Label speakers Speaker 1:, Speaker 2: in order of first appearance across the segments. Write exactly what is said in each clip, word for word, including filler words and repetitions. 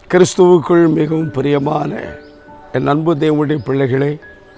Speaker 1: கிறிஸ்துவுக்குள் மிகவும் பிரியமான என் அன்பு தேவனுடைய பிள்ளைகளை,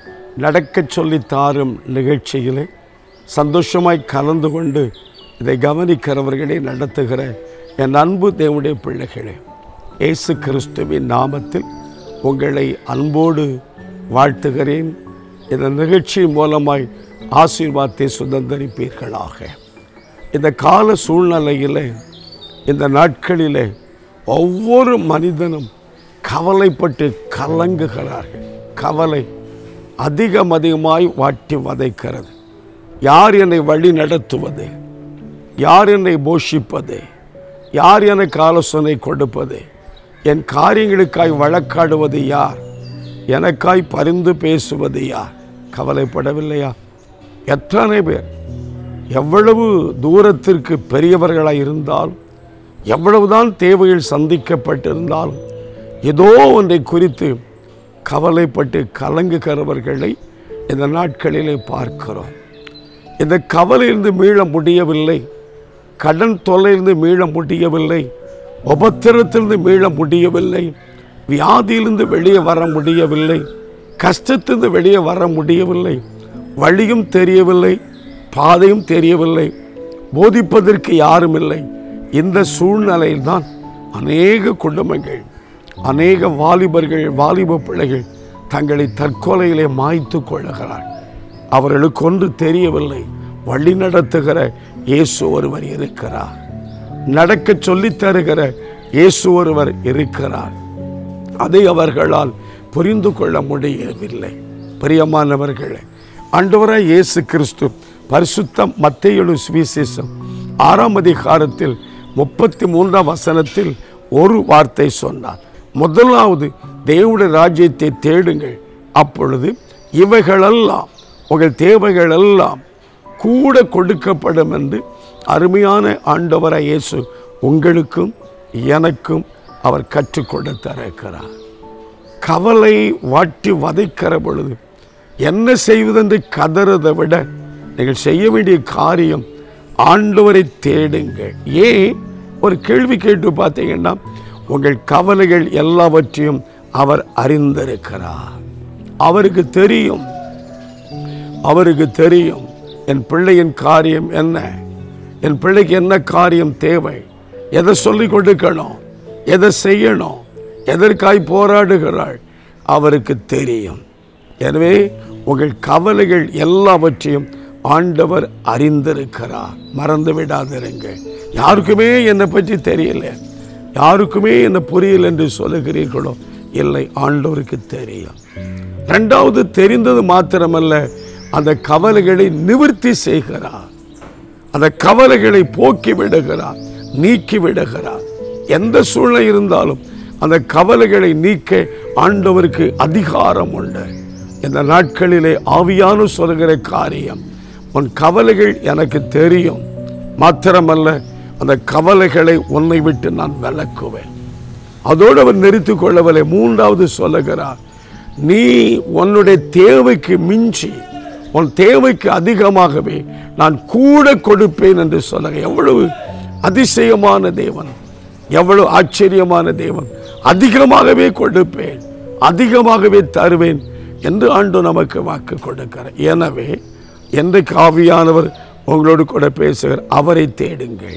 Speaker 1: நடக்கச் சொல்லி தாரும் நிகழ்ச்சியிலே சந்தோஷமாய் கலந்து கொண்டு இதை கவனிக்கிறவர்களை நடத்துகிற என் அன்பு தேவனுடைய பிள்ளைகளே, இயேசு கிறிஸ்துவின் நாமத்தில் உங்களை அன்போடு வாழ்த்துகிறேன். இந்த நிகழ்ச்சி மூலமாய் ஆசீர்வாதத்தை சுதந்திரிப்பீர்களாக. இந்த கால சூழ்நிலையில், இந்த நாட்களில் ஒவ்வொரு மனிதனும் கவலைப்பட்டு கலங்குகிறார்கள். கவலை அதிகம் அதிகமாய் வாட்டி வதைக்கிறது. யார் என்னை வழி நடத்துவது? யார் என்னை போஷிப்பது? யார் எனக்கு ஆலோசனை கொடுப்பது? என் காரியங்களுக்காய் வழக்காடுவது யார்? எனக்காய் பரிந்து பேசுவது யார்? கவலைப்படவில்லையா? எத்தனை பேர் எவ்வளவு தூரத்திற்கு பெரியவர்களாக இருந்தாலும், எவ்வளவுதான் தேவைகள் சந்திக்கப்பட்டிருந்தாலும், ஏதோ ஒன்றை குறித்து கவலைப்பட்டு கலங்குகிறவர்களை இந்த நாட்களிலே பார்க்கிறோம். இந்த கவலையிலிருந்து மீள முடியவில்லை, கடன் தொல்லையிலிருந்து மீள முடியவில்லை, உபத்திரத்திலிருந்து மீள முடியவில்லை, வியாதியிலிருந்து வெளியே வர முடியவில்லை, கஷ்டத்திலிருந்து வெளியே வர முடியவில்லை, வழியும் தெரியவில்லை, பாதையும் தெரியவில்லை, போதிப்பதற்கு யாரும் இல்லை. இந்த சூழ்நிலையில்தான் அநேக குடும்பங்கள், அநேக வாலிபர்கள், வாலிப பிள்ளைகள் தங்களை தற்கொலையிலே மாய்த்து கொள்ளுகிறார். அவர்களுக்கு ஒன்று தெரியவில்லை, வழி நடத்துகிற இயேசு ஒருவர் இருக்கிறார், நடக்க சொல்லித் தருகிற இயேசு ஒருவர் இருக்கிறார். அதை அவர்களால் புரிந்து கொள்ள முடியவில்லை. பிரியமானவர்களே, ஆண்டவராய் இயேசு கிறிஸ்து பரிசுத்த மத்தேயு சுவிசேஷம் ஆறாம் அதிகாரத்தில் முப்பத்தி மூன்றாம் வசனத்தில் ஒரு வார்த்தை சொன்னார். முதலாவது, தேவனுடைய ராஜ்யத்தை தேடுங்கள், அப்பொழுது இவைகளெல்லாம், உங்கள் தேவைகள் எல்லாம் கூட கொடுக்கப்படும் என்று அருமையான ஆண்டவராய் இயேசு உங்களுக்கும் எனக்கும் அவர் கற்றுக் கொடுத்திருக்கிறார். கவலை வாட்டி வதைக்கிற பொழுது என்ன செய்வதென்று கதறதை விட நீங்கள் செய்ய வேண்டிய காரியம் ஆண்டவரை தேடுங்கள். ஏன்? ஒரு கேள்வி கேட்டு பார்த்தீங்கன்னா, உங்கள் கவலைகள் எல்லாவற்றையும் அவர் அறிந்திருக்கிறார். அவருக்கு தெரியும், அவருக்கு தெரியும் என் பிள்ளையின் காரியம் என்ன, என் பிள்ளைக்கு என்ன காரியம் தேவை, எதை சொல்லிக் கொடுக்கணும், எதை செய்யணும், எதற்காய் போராடுகிறாள், அவருக்கு தெரியும். எனவே உங்கள் கவலைகள் எல்லாவற்றையும் ஆண்டவர் அறிந்திருக்கிறார். மறந்து விடாதிருங்க. யாருக்குமே என்னை பற்றி தெரியல, யாருக்குமே என்ன புரியல என்று சொல்லுகிறீர்களோ, இல்லை, ஆண்டவருக்கு தெரியும். ரெண்டாவது, தெரிந்தது மாத்திரமல்ல, அந்த கவலைகளை நிவர்த்தி செய்கிறார், அந்த கவலைகளை போக்கி விடுகிறார், நீக்கி விடுகிறார். எந்த சூழ்நிலை இருந்தாலும் அந்த கவலைகளை நீக்க ஆண்டவருக்கு அதிகாரம் உண்டு. இந்த நாட்களிலே ஆவியான சொல்கிற காரியம், உன் கவலைகள் எனக்கு தெரியும், மாத்திரமல்ல அந்த கவலைகளை உன்னை விட்டு நான் விலக்குவேன். அதோடு அவர் நிறுத்திக் கொள்ளவில்லை. மூன்றாவது சொல்லுகிறார், நீ உன்னுடைய தேவைக்கு மிஞ்சி, உன் தேவைக்கு அதிகமாகவே நான் கூட கொடுப்பேன் என்று சொல்லுங்க. எவ்வளவு அதிசயமான தேவன், எவ்வளவு ஆச்சரியமான தேவன். அதிகமாகவே கொடுப்பேன், அதிகமாகவே தருவேன் என்று ஆண்டு நமக்கு வாக்கு கொடுக்கிறார். எனவே இன்றைக்கு ஆவியானவர் உங்களோடு கூட பேசுகிறார். அவரை தேடுங்கள்,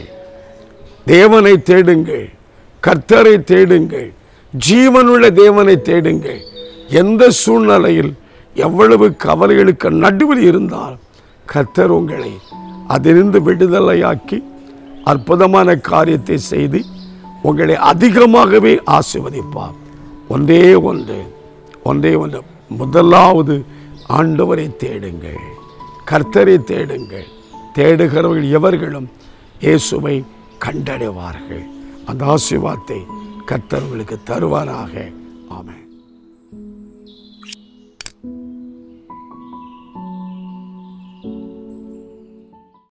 Speaker 1: தேவனை தேடுங்கள், கர்த்தரை தேடுங்கள், ஜீவனுள்ள தேவனை தேடுங்கள். எந்த சூழ்நிலையில் எவ்வளவு கவலைகளுக்கு நடுவில் இருந்தால் கர்த்தர் உங்களை அதிலிருந்து விடுதலையாக்கி அற்புதமான காரியத்தை செய்து உங்களை அதிகமாகவே ஆசீர்வதிப்பார். ஒன்றே ஒன்று ஒன்றே ஒன்று முதலாவது, ஆண்டவரை தேடுங்கள், கர்த்தரை தேடுங்கள். தேடுகிறவர்கள் எவர்களும் இயேசுவை கண்டடைவார்கள். அந்த ஆசீர்வாதத்தை கர்த்தர் உங்களுக்கு தருவாராக. ஆமென்.